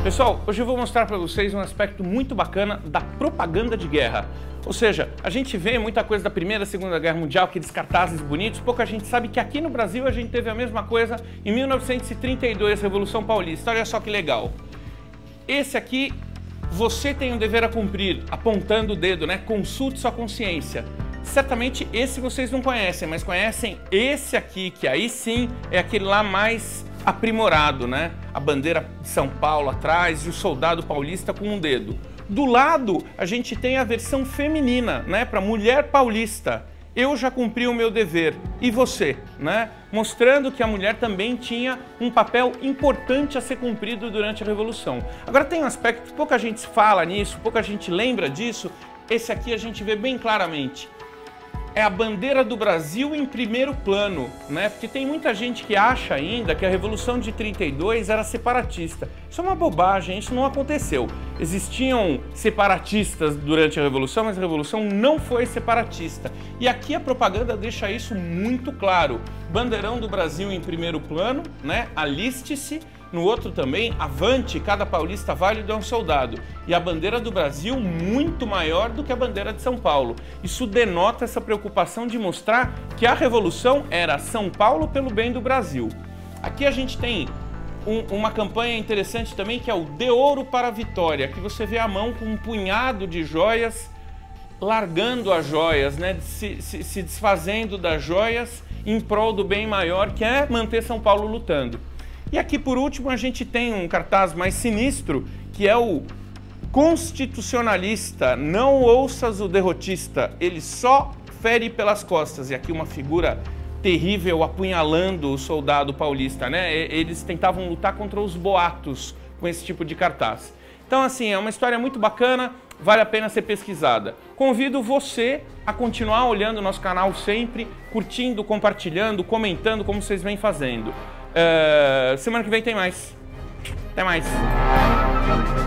Pessoal, hoje eu vou mostrar para vocês um aspecto muito bacana da propaganda de guerra. Ou seja, a gente vê muita coisa da Primeira e Segunda Guerra Mundial, aqueles cartazes bonitos, pouca gente sabe que aqui no Brasil a gente teve a mesma coisa em 1932, Revolução Paulista. Olha só que legal. Esse aqui, você tem um dever a cumprir, apontando o dedo, né? Consulte sua consciência. Certamente esse vocês não conhecem, mas conhecem esse aqui, que aí sim é aquele lá mais aprimorado, né? A bandeira de São Paulo atrás e o soldado paulista com um dedo. Do lado, a gente tem a versão feminina, né? Para mulher paulista. Eu já cumpri o meu dever. E você, né? Mostrando que a mulher também tinha um papel importante a ser cumprido durante a Revolução. Agora tem um aspecto que pouca gente fala nisso, pouca gente lembra disso. Esse aqui a gente vê bem claramente. É a bandeira do Brasil em primeiro plano, né? Porque tem muita gente que acha ainda que a Revolução de 32 era separatista. Isso é uma bobagem, isso não aconteceu. Existiam separatistas durante a Revolução, mas a Revolução não foi separatista. E aqui a propaganda deixa isso muito claro. Bandeirão do Brasil em primeiro plano, né? Aliste-se. No outro também, avante, cada paulista válido é um soldado. E a bandeira do Brasil muito maior do que a bandeira de São Paulo. Isso denota essa preocupação de mostrar que a Revolução era São Paulo pelo bem do Brasil. Aqui a gente tem uma campanha interessante também, que é o De Ouro para a Vitória, que você vê a mão com um punhado de joias, largando as joias, né? se desfazendo das joias em prol do bem maior, que é manter São Paulo lutando. E aqui, por último, a gente tem um cartaz mais sinistro, que é o constitucionalista, não ouças o derrotista, ele só fere pelas costas. E aqui uma figura terrível apunhalando o soldado paulista, né? Eles tentavam lutar contra os boatos com esse tipo de cartaz. Então, assim, é uma história muito bacana, vale a pena ser pesquisada. Convido você a continuar olhando o nosso canal sempre, curtindo, compartilhando, comentando como vocês vêm fazendo. Semana que vem tem mais. Até mais.